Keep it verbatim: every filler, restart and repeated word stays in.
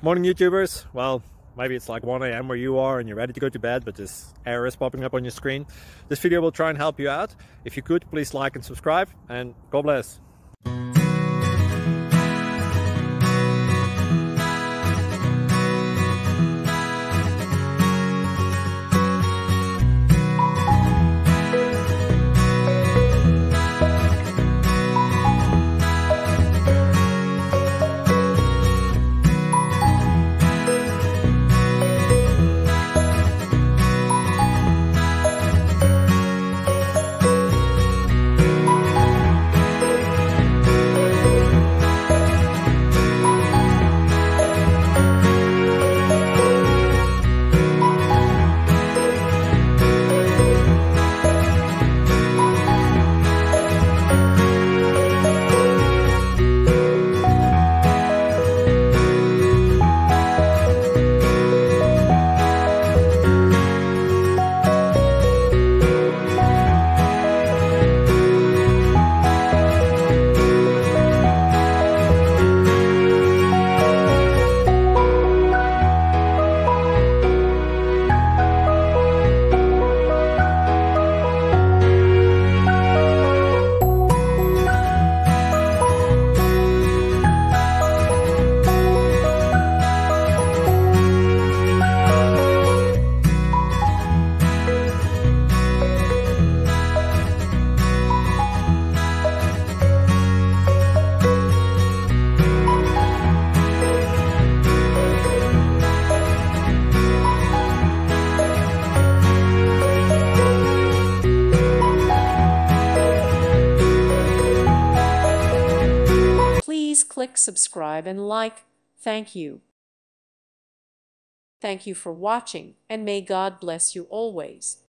Morning YouTubers. Well, maybe it's like one A M where you are and you're ready to go to bed, but this error is popping up on your screen. This video will try and help you out. If you could, please like and subscribe, and God bless. Please click subscribe and like. Thank you. Thank you for watching, and may God bless you always.